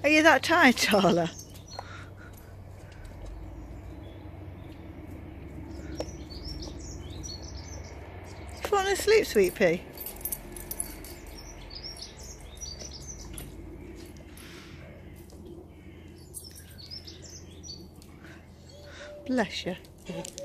Are you that tired, Tala? Falling asleep, sweet pea? Bless you.